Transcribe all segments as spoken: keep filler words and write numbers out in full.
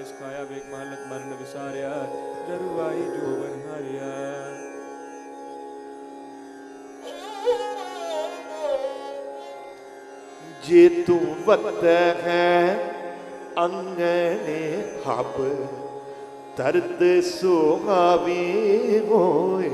सिखाया वेग महलत मरण विसारिया जरुआई जोवन हारिया। जे तू वत है अंगने हब दर्द सुहावी होए।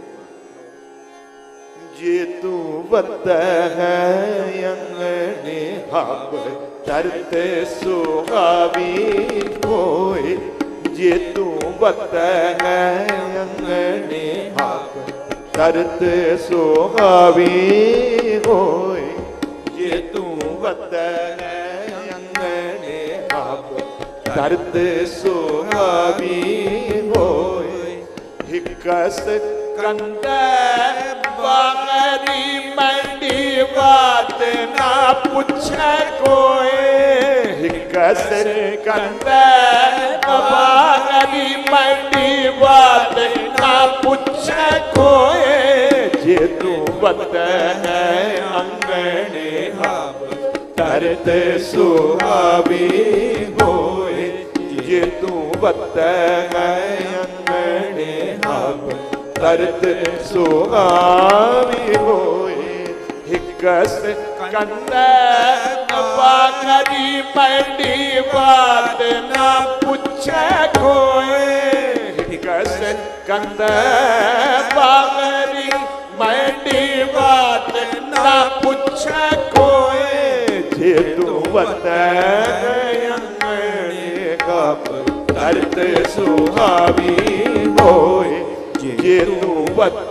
जे तू वत है अंगने हब दर्द सुहावी होए। जे तू वत है अंगने हब दर्द सुहावी होए। जे तू वत है अंगने हब दर्द सुहावी होए। हिकस कंदे बागरी मंडी बात ना पूछे कोई। हिकस कंदे बागरी मंडी बात ना पूछे कोई। जे तू वत है अंगने हब दर्द सुहावी होए। जे तू वत है अंगने हब दर्द सुहावी होए। हिकस कंदे बागरी मंडी बात ना पूछे कोई। हिकस कंदे बागरी मंडी बात ना पूछे कोई। जे तू वत अंगने हब दर्द सुहावी होए। जे तू वत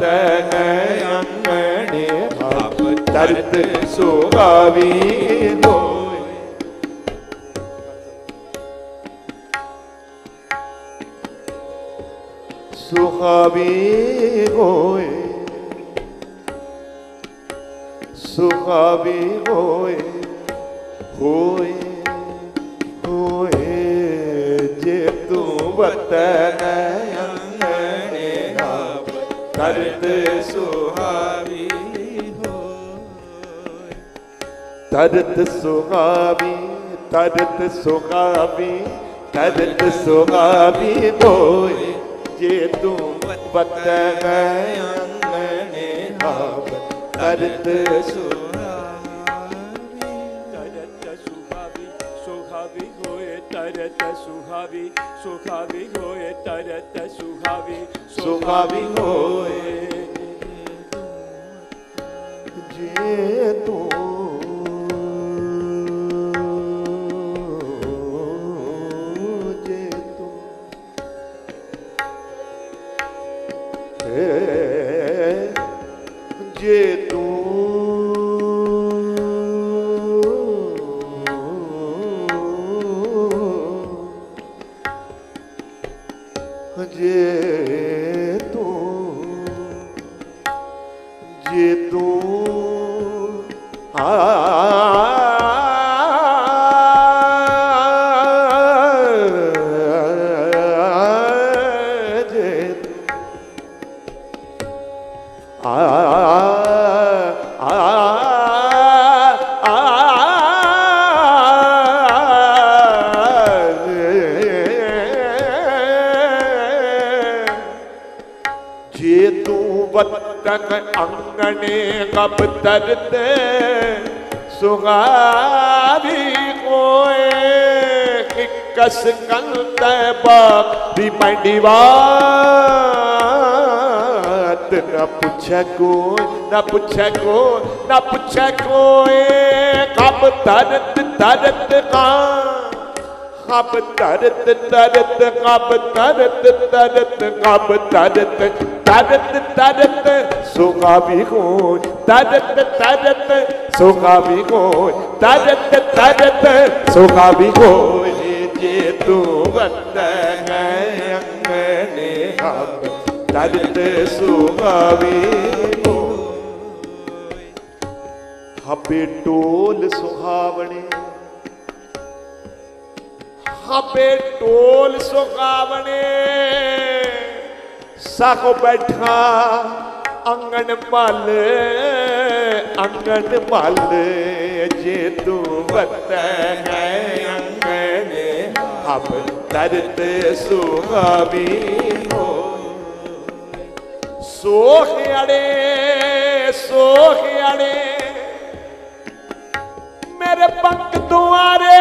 अंगने हब दर्द सुहावी होए। सुहावी होए सुहावी होए होए होए। जे तू वत अंगने हब दर्द सुहावी होए। दर्द सुहावी दर्द सुहावी दर्द सुहावी होए। जे तू वत अंगने हब दर्द सुहावी तरत सुहावी सुहावी होए। तरत सुहावी सुहावी होए। तरत सुहावी सुहावी होए। जे तू जे तू जे तू जे तू जे तू आ अंगने कब दर्द सुहावी होए। हिकस कंदे बागरी मंडी बात न पूछे कोई न पूछे कोई न पूछे कोई। कब दर्द दर्द का कब दर्द दर्द कब दर्द दर्द कब दर्द दर्द दर्द सुहावी होए। दर्द दर्द सुहावी होए। दर्द दर्द सुहावी होए। जे तू वत है अंगने हब दर्द सुहावी होए। हबे टोल सुहावने हबे टोल सुहावने। साखो बैठा अंगन मल अंगन मल। जे तू वत है अंगने हम दर्द सुहावी हो। सोहियाड़े सोहियाड़े मेरे पंख दुआरे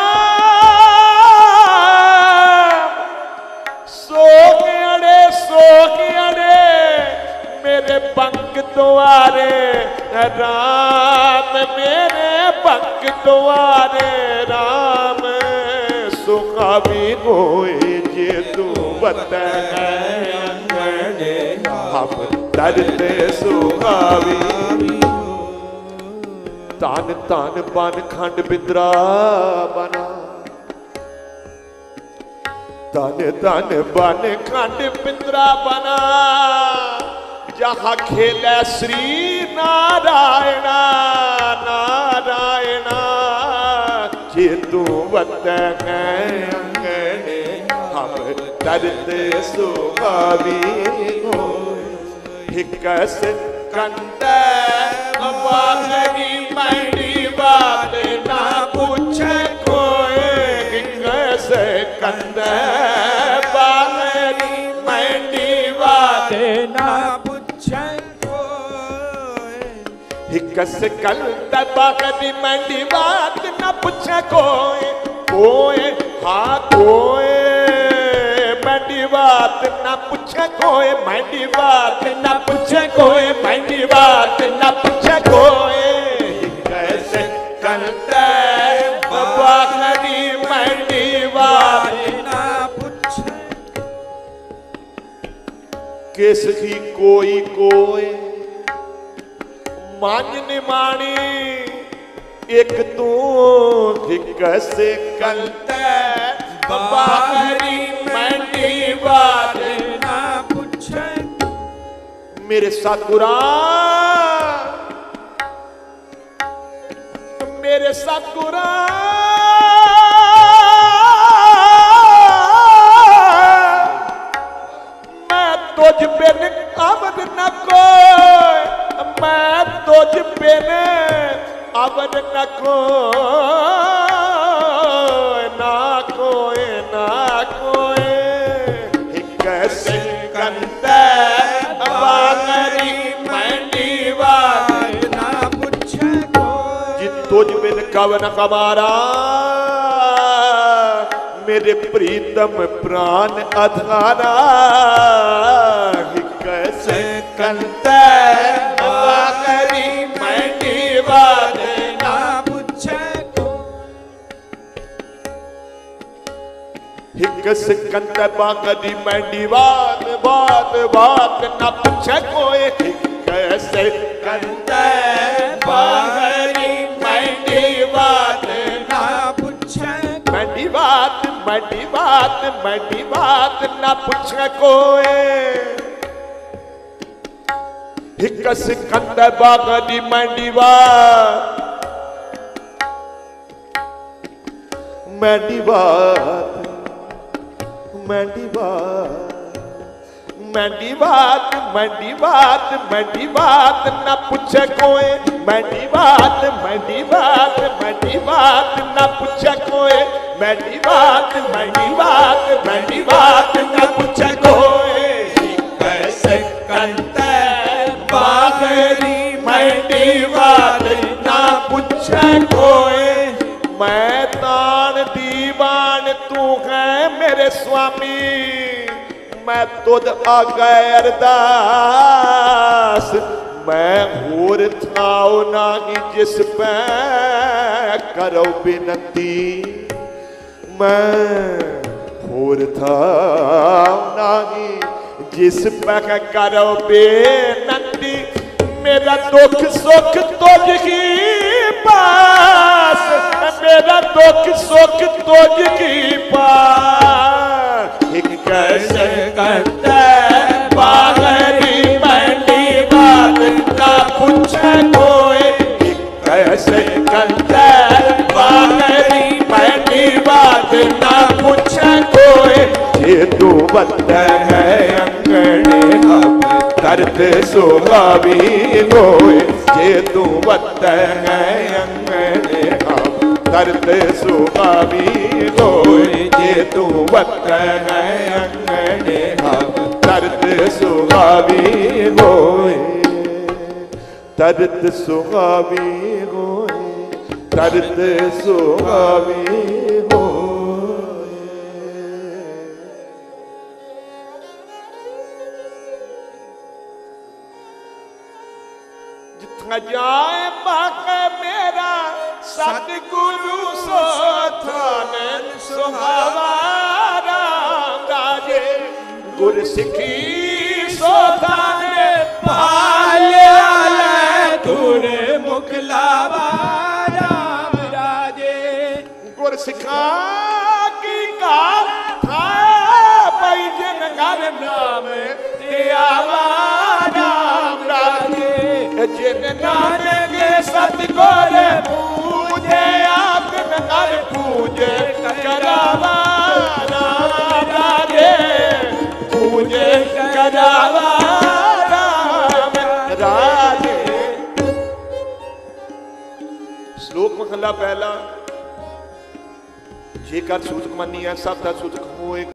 राम, सोहियाड़े सोहियाड़े मेरे पंख दुआरे राम, मेरे पंख दुआरे राम। सुहावी होए जे तू वतन अंगने, हम दर्द सुहावी। तान तान बन खंड बिंद्रा बना, तान तान बन खंड बिंद्रा बना, जहाँ खेले श्री नारायणा नारायणा। जे तू वतन अंगने, हम दर्द सुहावी हो। हिकस कंद बाहरी मंडी बात ना पूछे कोई, हिकस कंद बाहरी मंडी बात ना पूछे कोई, हिकस कंद बाहरी मंडी बात ना पूछे कोई। कोई हाँ कोई मंडी बात ना पूछे कोई, मंडी बात ना पूछे कोई, मंडी बात ना पूछे कोई। कैसे करते बाहरी मंडी बात ना पूछे। किस की कोई कोई मान निमाणी, एक तू कैसे करते बाहरी मंडी बात ना पूछे। मेरे सतगुरा मेरे सतगुरा मैं तुझ बिन अवद न कोई, मैं तुझ बिन अवद न कोई, ना कोई ना कोई। कैसे कंदे बागरी मंडी बात ना पूछे कोई, जी तुझ बिन कवन कमारा। मेरे प्रीतम प्राण अधारा, कैसे कंदे बागरी मंडी बात ना पूछे कोई। हिकस कंद बागरी मंडी बात बात बात ना पूछे कोई। कैसे कंद बागरी मंडी बात ना पूछे मंडी बात मंडी बात मंडी बात ना पूछे कोई। हिकस कंद बागरी मंडी बात मंडी बात मंडी बात मंडी बात मंडी बात मंडी बात ना पूछे कोई। मंडी बात मंडी बात मंडी बात ना पूछे कोई। मंडी बात मंडी बात मंडी बात ना पूछे कोई। कैसे करते बागरी मंडी बात ना पूछे कोई। मैं तान दीवान तू है मेरे स्वामी, मैं तुद आगे अरदास। मैं होर थाओ नाही जिस पे करो बिनती। मैं होर थाओ नाही जिस पे करो बेनती। मेरा दुख सुख तुझ ही पास, मेरा दुख सुख तुझ ही पास। कैसे करते बागरी मंडी बात ना पूछे कोई। कैसे करते बागरी मंडी बात ना पूछे कोई। ये तू बता है अंगने हम दर्द सुहावी होए। ये तू बता है अंगने हम तरत सुहावी होए जे तू वतन अंगने हम तरत सुहावी होए तरत सुहावी होए तरत सुहावी जाए बाक मेरा सतगुरु सो थान सुहावा राम राजे गुर सिखी सो थान पालिया तुर मुखलावा राम राजे गुर सिखा की कार था पई जन घर नाम ते आवा राम राजे जिन नानक सतगुर पूजे आप नर पूजे करावा राम राजे पूजे करावा राम राजे। श्लोक महला पहला जेकर सूचक मनी है सब का सूचक होए